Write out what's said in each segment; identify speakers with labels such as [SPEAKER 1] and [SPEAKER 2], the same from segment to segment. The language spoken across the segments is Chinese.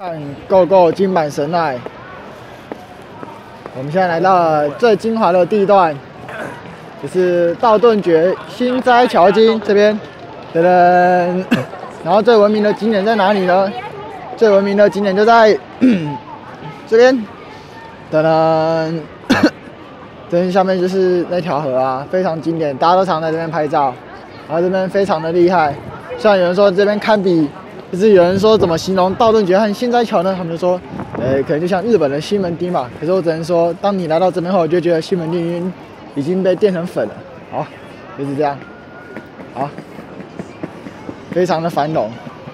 [SPEAKER 1] 看 GO金版神奈，我们现在来到了最精华的地段，就是道顿崛新斋桥筋这边，噔噔。然后最闻名的景点在哪里呢？最闻名的景点就在这边，噔噔。这边下面就是那条河啊，非常经典，大家都常在这边拍照。然后这边非常的厉害，虽然有人说这边堪比。 就是有人说怎么形容道顿崛和新斋桥呢？他们就说，可能就像日本的西门町吧。可是我只能说，当你来到这边后，我就觉得西门町已经被淀成粉了。好，就是这样。好，非常的繁荣。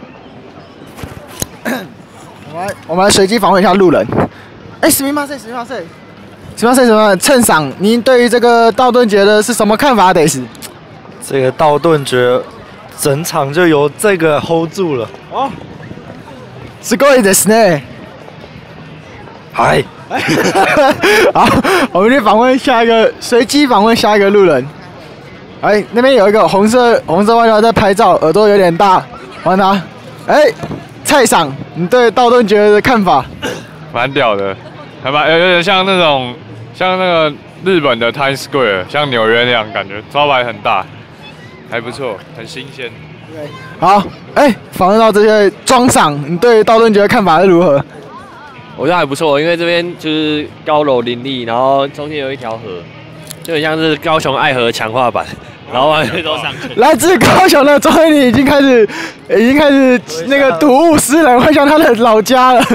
[SPEAKER 1] 我们来随机访问一下路人。すみません。趁赏，您对于这个道顿崛的是什么看法？得是
[SPEAKER 2] 这个道顿崛。 整场就由这个 hold 住了
[SPEAKER 1] 哦，すごいですね。
[SPEAKER 2] 嗨，
[SPEAKER 1] 好，我们去访问下一个，随机访问下一个路人。哎，那边有一个红色外套在拍照，耳朵有点大，还他。哎，蔡赏，你对道顿崛的看法？
[SPEAKER 3] 蛮屌的，还蛮有点像那种那个日本的 Times Square， 像纽约那样感觉，招牌很大。 还不错，很新鲜。
[SPEAKER 1] 对，好，访问到这些装赏，你对道顿崛的看法是如何？
[SPEAKER 4] 我觉得还不错，因为这边就是高楼林立，然后中间有一条河，就很像是高雄爱河强化版，然后都上去。来
[SPEAKER 1] 自高雄的周慧妮已经开始那个睹物思人，会向他的老家了。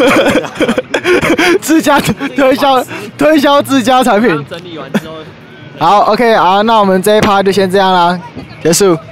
[SPEAKER 1] 自家推销自家产品。
[SPEAKER 4] 整理完之后。
[SPEAKER 1] 好 ，OK， 好，那我们这一趴就先这样啦，结束。